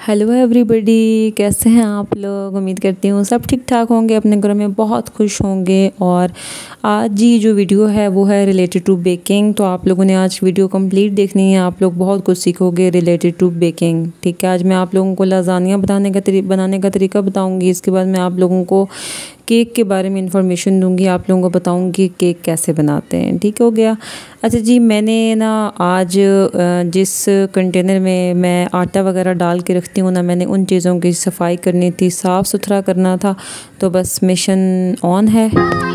Hello everybody, कैसे हैं आप लोग। उम्मीद करती हूँ सब ठीक ठाक होंगे, अपने घरों में बहुत खुश होंगे। और आज ही जो वीडियो है वो है रिलेटेड टू बेकिंग। तो आप लोगों ने आज वीडियो कंप्लीट देखनी है, आप लोग बहुत कुछ सीखोगे रिलेटेड टू बेकिंग। ठीक है, आज मैं आप लोगों को लाजानिया बनाने का तरीका बताऊँगी। इसके बाद मैं आप लोगों को केक के बारे में इंफॉर्मेशन दूंगी, आप लोगों को बताऊंगी केक कैसे बनाते हैं। ठीक हो गया। अच्छा जी, मैंने ना आज जिस कंटेनर में मैं आटा वगैरह डाल के रखती हूँ ना, मैंने उन चीज़ों की सफाई करनी थी, साफ़ सुथरा करना था। तो बस मिशन ऑन है।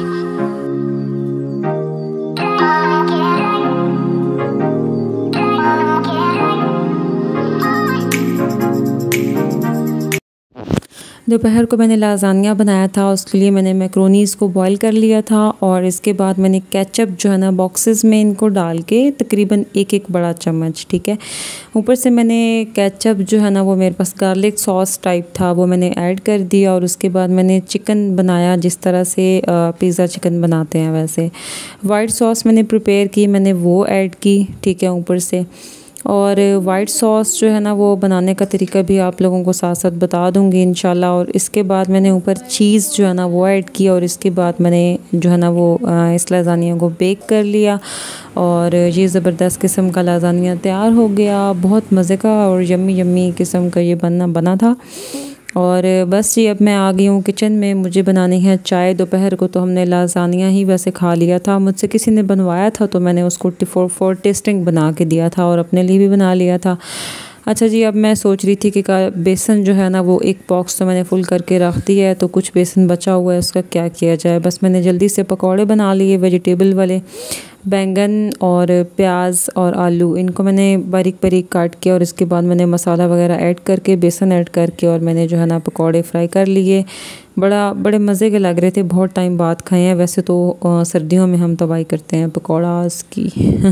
दोपहर को मैंने लाजानिया बनाया था, उसके लिए मैंने मैक्रोनीज़ को बॉईल कर लिया था। और इसके बाद मैंने केचप जो है ना बॉक्सेस में इनको डाल के तकरीबन एक बड़ा चम्मच, ठीक है। ऊपर से मैंने केचप जो है ना वो मेरे पास गार्लिक सॉस टाइप था, वो मैंने ऐड कर दिया। और उसके बाद मैंने चिकन बनाया जिस तरह से पिज़्ज़ा चिकन बनाते हैं वैसे। वाइट सॉस मैंने प्रिपेयर की, मैंने वो ऐड की, ठीक है, ऊपर से। और वाइट सॉस जो है ना वो बनाने का तरीका भी आप लोगों को साथ साथ बता दूंगी इंशाल्लाह। और इसके बाद मैंने ऊपर चीज़ जो है ना वो ऐड किया। और इसके बाद मैंने जो है ना वो इस लाजानिया को बेक कर लिया। और ये ज़बरदस्त किस्म का लाजानिया तैयार हो गया, बहुत मज़े का और यम्मी यम्मी किस्म का ये बना था। और बस जी, अब मैं आ गई हूँ किचन में, मुझे बनानी है चाय। दोपहर को तो हमने लाजानिया ही वैसे खा लिया था, मुझसे किसी ने बनवाया था तो मैंने उसको फॉर टेस्टिंग बना के दिया था और अपने लिए भी बना लिया था। अच्छा जी, अब मैं सोच रही थी कि बेसन जो है ना वो एक बॉक्स तो मैंने फुल करके रख दिया है, तो कुछ बेसन बचा हुआ है, उसका क्या किया जाए। बस मैंने जल्दी से पकौड़े बना लिए वेजिटेबल वाले। बैंगन और प्याज और आलू इनको मैंने बारीक बारीक काट के और इसके बाद मैंने मसाला वगैरह ऐड करके, बेसन ऐड करके, और मैंने जो है ना पकौड़े फ्राई कर लिए। बड़े मज़े के लग रहे थे, बहुत टाइम बाद खाए हैं। वैसे तो सर्दियों में हम तबाही करते हैं पकौड़ास की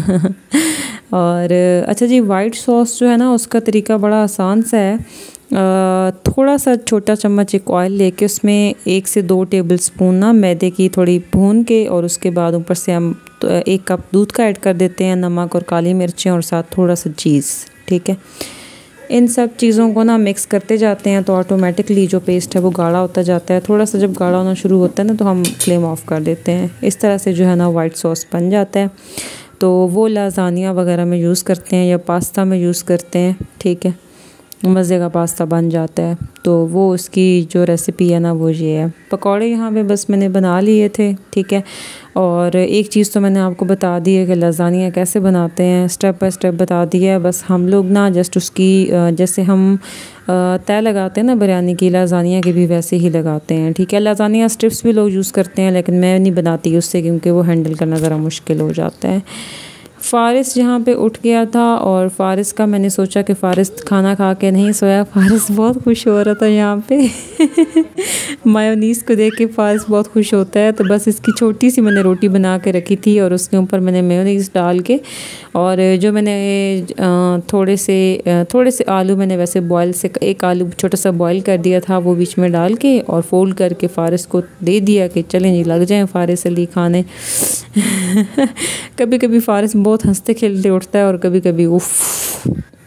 और अच्छा जी, वाइट सॉस जो है ना उसका तरीका बड़ा आसान सा है। थोड़ा सा छोटा चम्मच एक ऑयल लेके उसमें 1 से 2 टेबल स्पून ना मैदे की थोड़ी भून के, और उसके बाद ऊपर से हम तो 1 कप दूध का ऐड कर देते हैं, नमक और काली मिर्चें और साथ थोड़ा सा चीज़, ठीक है। इन सब चीज़ों को ना मिक्स करते जाते हैं तो ऑटोमेटिकली जो पेस्ट है वो गाढ़ा होता जाता है। थोड़ा सा जब गाढ़ा होना शुरू होता है ना तो हम फ्लेम ऑफ कर देते हैं। इस तरह से जो है ना वाइट सॉस बन जाता है। तो वो लाजानिया वगैरह में यूज़ करते हैं या पास्ता में यूज़ करते हैं, ठीक है। मज़े का पास्ता बन जाता है। तो वो उसकी जो रेसिपी है ना वो ये है। पकौड़े यहाँ पे बस मैंने बना लिए थे, ठीक है। और एक चीज़ तो मैंने आपको बता दी है कि लाजानिया कैसे बनाते हैं, स्टेप बाय स्टेप बता दिया है। बस हम लोग ना जस्ट उसकी जैसे हम तय लगाते हैं ना बिरयानी की, लाजानिया की भी वैसे ही लगाते हैं, ठीक है। लाजानिया स्ट्रिप्स भी लोग यूज़ करते हैं, लेकिन मैं नहीं बनाती उससे क्योंकि वो हैंडल करना ज़रा मुश्किल हो जाता है। फ़ारिस यहाँ पे उठ गया था और फ़ारिस का मैंने सोचा कि फ़ारिस खाना खा के नहीं सोया। फ़ारिस बहुत खुश हो रहा था यहाँ पे मायोनीज़ को देख के फ़ारिस बहुत खुश होता है। तो बस इसकी छोटी सी मैंने रोटी बना के रखी थी और उसके ऊपर मैंने मेयोनीज़ डाल के, और जो मैंने थोड़े से आलू मैंने वैसे बॉयल से 1 आलू छोटा सा बॉयल कर दिया था, वो बीच में डाल के और फोल्ड करके फ़ारिस को दे दिया कि चलें जी लग जाएँ फ़ारिस अली खाने कभी कभी फ़ारिस बहुत हंसते खेलते उठता है और कभी कभी उफ़।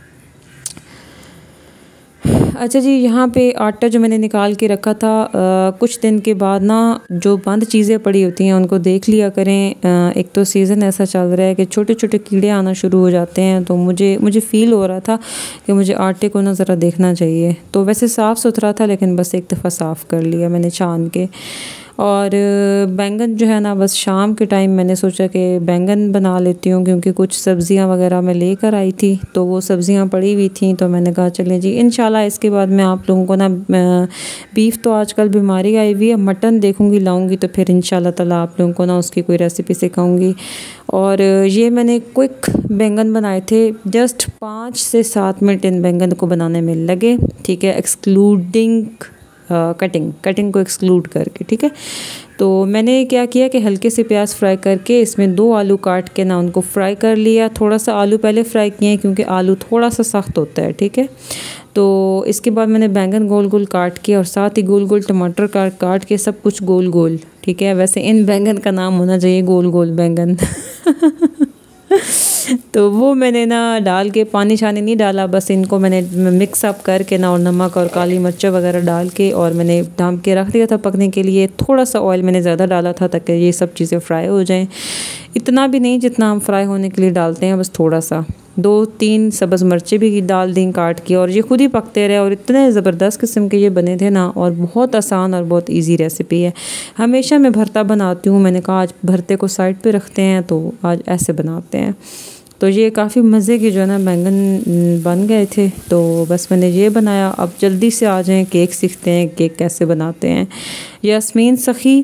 अच्छा जी, यहाँ पे आटा जो मैंने निकाल के रखा था, कुछ दिन के बाद ना जो बंद चीज़ें पड़ी होती हैं उनको देख लिया करें। एक तो सीज़न ऐसा चल रहा है कि छोटे छोटे कीड़े आना शुरू हो जाते हैं। तो मुझे फ़ील हो रहा था कि मुझे आटे को ना ज़रा देखना चाहिए। तो वैसे साफ़ सुथरा था, लेकिन बस एक दफ़ा साफ़ कर लिया मैंने छान के। और बैंगन जो है ना बस शाम के टाइम मैंने सोचा कि बैंगन बना लेती हूँ, क्योंकि कुछ सब्ज़ियाँ वगैरह मैं लेकर आई थी तो वो सब्ज़ियाँ पड़ी हुई थी। तो मैंने कहा चलें जी इंशाल्लाह इसके बाद मैं आप लोगों को ना बीफ तो आजकल बीमारी आई हुई है, मटन देखूँगी लाऊँगी तो फिर इंशाल्लाह ताला आप लोगों को ना उसकी कोई रेसिपी सिखाऊँगी। और ये मैंने क्विक बैंगन बनाए थे, जस्ट 5 से 7 मिनट इन बैंगन को बनाने में लगे, ठीक है, एक्सक्लूडिंग कटिंग को एक्सक्लूड करके, ठीक है। तो मैंने क्या किया कि हल्के से प्याज फ्राई करके इसमें 2 आलू काट के ना उनको फ्राई कर लिया। थोड़ा सा आलू पहले फ्राई किए क्योंकि आलू थोड़ा सा सख्त होता है, ठीक है। तो इसके बाद मैंने बैंगन गोल गोल काट के और साथ ही गोल गोल टमाटर काट के, सब कुछ गोल गोल, ठीक है। वैसे इन बैंगन का नाम होना चाहिए गोल गोल बैंगन तो वो मैंने ना डाल के पानी छानी नहीं डाला, बस इनको मैंने मिक्स अप करके ना और नमक और काली मिर्च वगैरह डाल के और मैंने ढाँप के रख दिया था पकने के लिए। थोड़ा सा ऑयल मैंने ज़्यादा डाला था ताकि ये सब चीज़ें फ्राई हो जाएं, इतना भी नहीं जितना हम फ्राई होने के लिए डालते हैं, बस थोड़ा सा। 2-3 सब्ज़ मिर्चें भी डाल दी काट के और ये खुद ही पकते रहे और इतने ज़बरदस्त किस्म के ये बने थे ना, और बहुत आसान और बहुत इजी रेसिपी है। हमेशा मैं भरता बनाती हूँ, मैंने कहा आज भरते को साइड पे रखते हैं तो आज ऐसे बनाते हैं। तो ये काफ़ी मज़े के जो है ना बैंगन बन गए थे, तो बस मैंने ये बनाया। अब जल्दी से आ जाएं, केक सीखते हैं केक कैसे बनाते हैं। यास्मीन सखी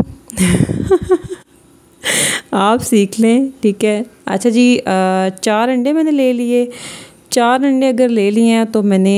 आप सीख लें, ठीक है। अच्छा जी, 4 अंडे मैंने ले लिए। 4 अंडे अगर ले लिए हैं तो मैंने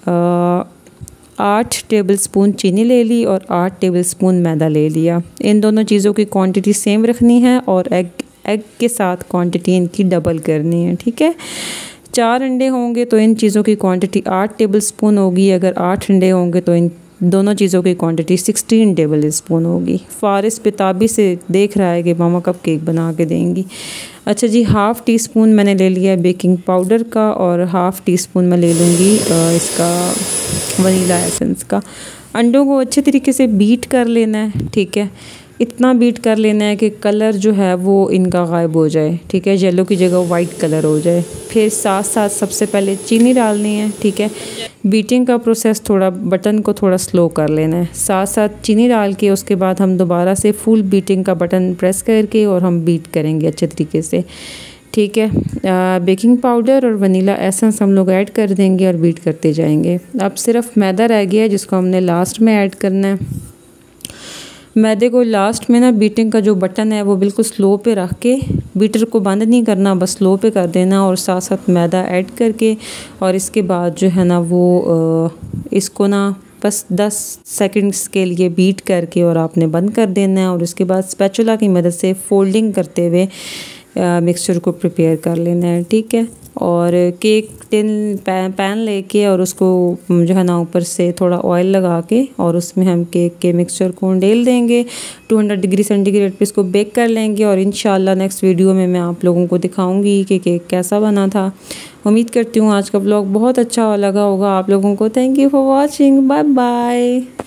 8 टेबलस्पून चीनी ले ली और 8 टेबलस्पून मैदा ले लिया। इन दोनों चीज़ों की क्वांटिटी सेम रखनी है और एग के साथ क्वांटिटी इनकी डबल करनी है, ठीक है। 4 अंडे होंगे तो इन चीज़ों की क्वांटिटी 8 टेबलस्पून होगी। अगर 8 अंडे होंगे तो इन दोनों चीज़ों की क्वांटिटी 16 टेबल स्पून होगी। फ़ारिस बेताबी से देख रहा है कि मामा कब केक बना के देंगी। अच्छा जी, हाफ़ टी स्पून मैंने ले लिया बेकिंग पाउडर का और हाफ़ टी स्पून मैं ले लूँगी इसका वनीला एसेंस का। अंडों को अच्छे तरीके से बीट कर लेना है, ठीक है। इतना बीट कर लेना है कि कलर जो है वो इनका गायब हो जाए, ठीक है, येलो की जगह वाइट कलर हो जाए। फिर साथ साथ सबसे पहले चीनी डालनी है, ठीक है। बीटिंग का प्रोसेस थोड़ा बटन को थोड़ा स्लो कर लेना है। साथ साथ चीनी डाल के उसके बाद हम दोबारा से फुल बीटिंग का बटन प्रेस करके और हम बीट करेंगे अच्छे तरीके से, ठीक है। बेकिंग पाउडर और वनीला एसेंस हम लोग ऐड कर देंगे और बीट करते जाएंगे। अब सिर्फ मैदा रह गया है जिसको हमने लास्ट में ऐड करना है। मैदे को लास्ट में ना बीटिंग का जो बटन है वो बिल्कुल स्लो पे रख के, बीटर को बंद नहीं करना, बस स्लो पे कर देना और साथ साथ मैदा ऐड करके और इसके बाद जो है ना वो इसको ना बस 10 सेकंड्स के लिए बीट करके और आपने बंद कर देना है। और उसके बाद स्पैचुला की मदद से फोल्डिंग करते हुए मिक्सचर को प्रिपेयर कर लेना है, ठीक है। और केक टिन पैन लेके और उसको जो है ना ऊपर से थोड़ा ऑयल लगा के और उसमें हम केक के मिक्सचर को डाल देंगे। 200 डिग्री सेंटीग्रेड पे इसको बेक कर लेंगे और इंशाल्लाह नेक्स्ट वीडियो में मैं आप लोगों को दिखाऊंगी कि केक कैसा बना था। उम्मीद करती हूँ आज का ब्लॉग बहुत अच्छा लगा होगा आप लोगों को। Thank you for watching, bye bye.